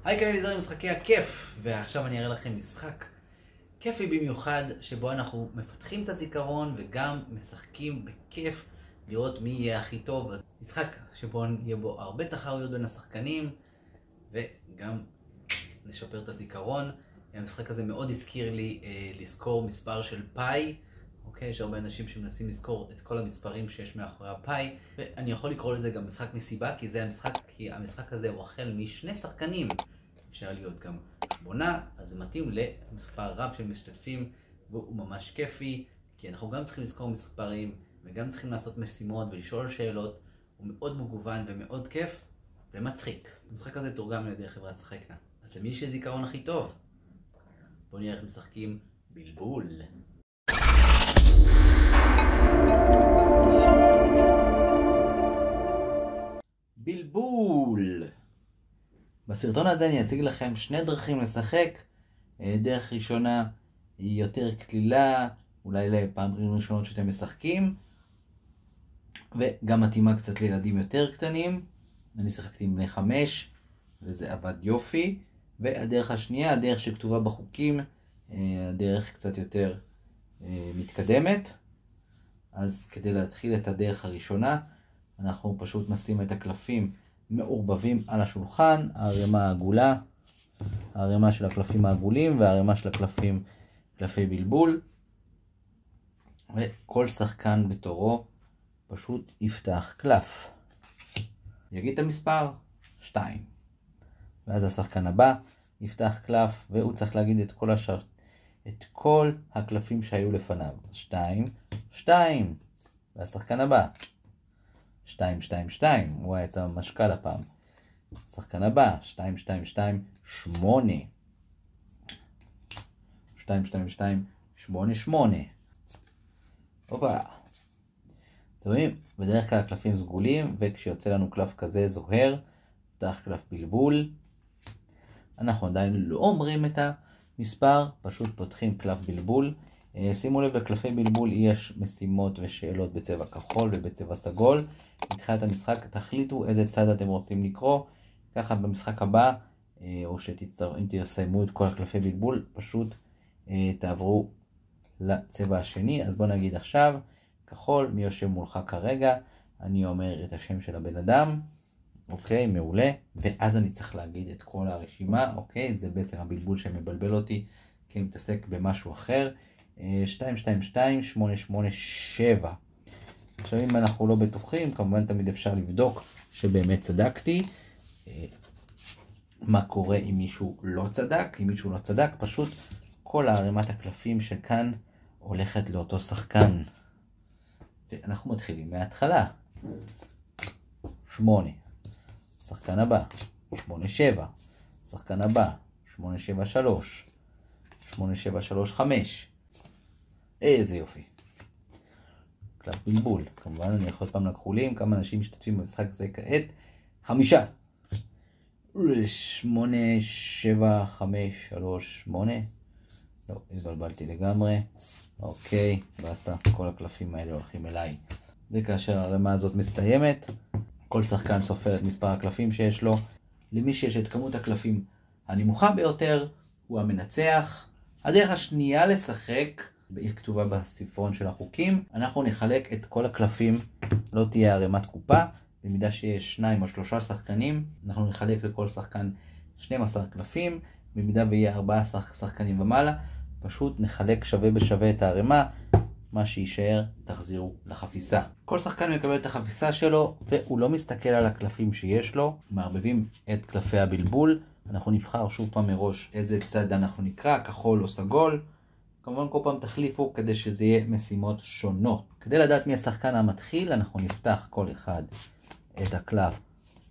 היי, כאן אליזר עם משחקי הכיף, ועכשיו אני אראה לכם משחק כיפי במיוחד, שבו אנחנו מפתחים את הזיכרון וגם משחקים בכיף לראות מי יהיה הכי טוב. אז משחק שבו יהיה בו הרבה תחרויות בין השחקנים וגם נשפר את הזיכרון. המשחק הזה מאוד הזכיר לי לזכור מספר של פאי. אוקיי, יש הרבה אנשים שמנסים לזכור את כל המספרים שיש מאחורי הפאי, ואני יכול לקרוא לזה גם משחק מסיבה, כי המשחק הזה הוא החל משני שחקנים. אפשר להיות גם 8, אז זה מתאים למספר רב של משתתפים, והוא ממש כיפי, כי אנחנו גם צריכים לזכור מספרים, וגם צריכים לעשות משימות ולשאול שאלות. הוא מאוד מגוון ומאוד כיף ומצחיק. המשחק הזה תורגם על ידי חברת שחקנה. אז למי יש זיכרון הכי טוב? בואו נראה איך משחקים בלבול. בלבול. בסרטון הזה אני אציג לכם שני דרכים לשחק. דרך ראשונה היא יותר כלילה, אולי לפעמים ראשונות שאתם משחקים, וגם מתאימה קצת לילדים יותר קטנים. אני שחקתי עם בני 5 וזה עבד יופי. והדרך השנייה, הדרך שכתובה בחוקים, הדרך קצת יותר מתקדמת. אז כדי להתחיל את הדרך הראשונה, אנחנו פשוט נשים את הקלפים מעורבבים על השולחן, הערימה העגולה, הערימה של הקלפים העגולים והערימה של הקלפים, קלפי בלבול. וכל שחקן בתורו פשוט יפתח קלף. יגיד את המספר 2. ואז השחקן הבא יפתח קלף והוא צריך להגיד את כל הקלפים שהיו לפניו. 2, 2. והשחקן הבא 2, 2, 2. הוא יצא ממש קל הפעם. השחקן הבא 2, 2, 2, 8. 2, 2, 2, 8, 8. הופה. אתם רואים? בדרך כלל הקלפים סגולים, וכשיוצא לנו קלף כזה זוהר, פתח קלף בלבול. אנחנו עדיין לא אומרים את המספר, פשוט פותחים קלף בלבול. שימו לב, בקלפי בלבול יש משימות ושאלות בצבע כחול ובצבע סגול. בתחילת המשחק תחליטו איזה צד אתם רוצים לקרוא. ככה במשחק הבא, או אם תסיימו את כל הקלפי בלבול, פשוט תעברו לצבע השני. אז בוא נגיד עכשיו, כחול, מי יושב מולך כרגע? אני אומר את השם של הבן אדם. אוקיי, מעולה. ואז אני צריך להגיד את כל הרשימה. אוקיי, זה בעצם הבלבול שמבלבל אותי, כי אני מתעסק במשהו אחר. 2, 2, 2, 8, 8, 7. עכשיו אם אנחנו לא בטוחים, כמובן תמיד אפשר לבדוק שבאמת צדקתי. מה קורה אם מישהו לא צדק? אם מישהו לא צדק, פשוט כל הערימת הקלפים שכאן הולכת לאותו שחקן. ואנחנו מתחילים מההתחלה. 8. שחקן הבא 8, 7. שחקן הבא 8, 7, 3. 8, 7, 3, 5. איזה יופי. קלף בלבול. כמובן אני יכול פעם לכחולים. כמה אנשים משתתפים במשחק זה כעת? 5. 8, 7, 5, 3, 8. לא, התבלבלתי לגמרי. אוקיי, בסה, כל הקלפים האלה הולכים אליי. וכאשר הרמה הזאת מסתיימת, כל שחקן סופר את מספר הקלפים שיש לו. למי שיש את כמות הקלפים הנמוכה ביותר, הוא המנצח. הדרך השנייה לשחק, היא כתובה בספרון של החוקים. אנחנו נחלק את כל הקלפים, לא תהיה ערימת קופה. במידה שיש 2 או 3 שחקנים, אנחנו נחלק לכל שחקן 12 קלפים. במידה ויהיה 14 שחקנים ומעלה, פשוט נחלק שווה בשווה את הערימה. מה שישאר תחזירו לחפיסה. כל שחקן מקבל את החפיסה שלו, והוא לא מסתכל על הקלפים שיש לו. מערבבים את קלפי הבלבול. אנחנו נבחר שוב פעם מראש איזה צד אנחנו נקרא, כחול או סגול. כמובן כל פעם תחליפו כדי שזה יהיה משימות שונות. כדי לדעת מי השחקן המתחיל, אנחנו נפתח כל אחד את הקלף.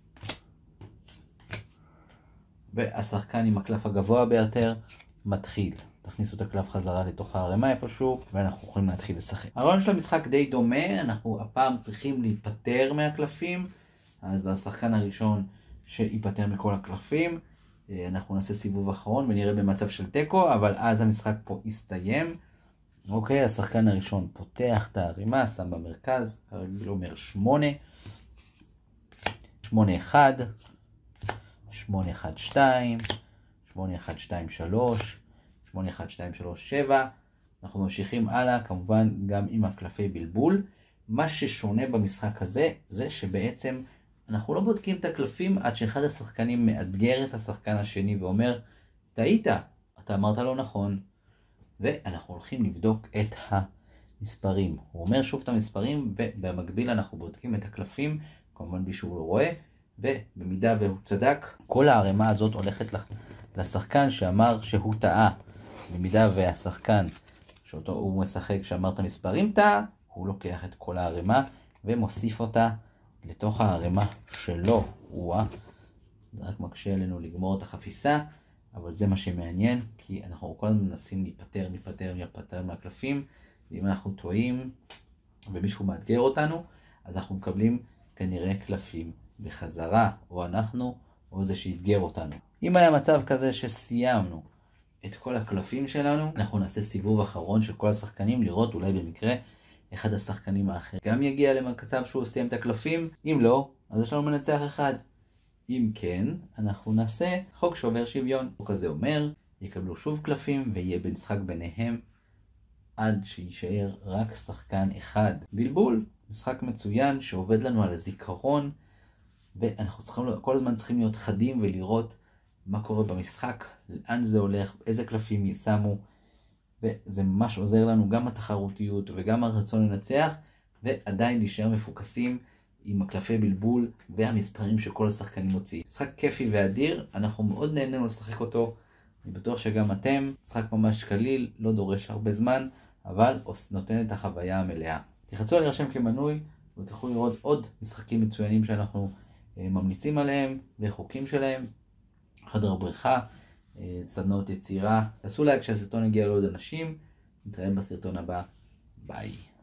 והשחקן עם הקלף הגבוה ביותר מתחיל. תכניסו את הקלף חזרה לתוך הערימה איפשהו, ואנחנו יכולים להתחיל לשחק. הרעיון של המשחק די דומה. אנחנו הפעם צריכים להיפטר מהקלפים. אז השחקן הראשון שיפטר מכל הקלפים, אנחנו נעשה סיבוב אחרון ונראה במצב של טקו, אבל אז המשחק פה יסתיים. אוקיי, השחקן הראשון פותח את הערימה, שם במרכז, כרגיל אומר 8. 8, 1. 8, 1, 2, 8, 1, 2, 3, 8, 1, 2, 3, 7. אנחנו ממשיכים הלאה, כמובן גם עם הקלפי בלבול. מה ששונה במשחק הזה, זה שבעצם אנחנו לא בודקים את הקלפים עד שאחד השחקנים מאתגר את השחקן השני ואומר, טעית, אתה אמרת לא נכון. ואנחנו הולכים לבדוק את המספרים. הוא אומר שוב את המספרים, ובמקביל אנחנו בודקים את הקלפים, כמובן בלי שהוא לא רואה, ובמידה והוא צדק, כל הערימה הזאת הולכת לשחקן שאמר שהוא טעה. במידה והשחקן שאותו הוא משחק שאמר את המספרים טעה, הוא לוקח את כל הערימה ומוסיף אותה לתוך הערימה שלו. זה רק מקשה עלינו לגמור את החפיסה, אבל זה מה שמעניין, כי אנחנו כל הזמן מנסים להיפטר מהקלפים, ואם אנחנו טועים ומישהו מאתגר אותנו, אז אנחנו מקבלים כנראה קלפים בחזרה, או אנחנו, או זה שיתגר אותנו. אם היה מצב כזה שסיימנו את כל הקלפים שלנו, אנחנו נעשה סיבוב אחרון של כל השחקנים, לראות אולי במקרה אחד השחקנים האחר גם יגיע למצב שהוא סיים את הקלפים. אם לא, אז יש לנו מנצח אחד. אם כן, אנחנו נעשה חוק שובר שוויון. החוק הזה אומר, יקבלו שוב קלפים ויהיה משחק ביניהם עד שישאר רק שחקן אחד. בלבול, משחק מצוין שעובד לנו על הזיכרון, ואנחנו כל הזמן צריכים להיות חדים ולראות מה קורה במשחק, לאן זה הולך, איזה קלפים ישמו, וזה ממש עוזר לנו גם התחרותיות וגם הרצון לנצח, ועדיין להישאר מפוקסים עם הקלפי בלבול והמספרים שכל השחקנים מוציאים. משחק כיפי ואדיר, אנחנו מאוד נהנינו לשחק אותו, אני בטוח שגם אתם. משחק ממש קליל, לא דורש הרבה זמן, אבל נותן את החוויה המלאה. תחצו להירשם כמנוי ותוכלו לראות עוד משחקים מצוינים שאנחנו ממליצים עליהם וחוקים שלהם, חדר בריחה, סדנאות יצירה. תעשו לייק כשהסרטון יגיע לעוד אנשים. נתראה בסרטון הבא. ביי.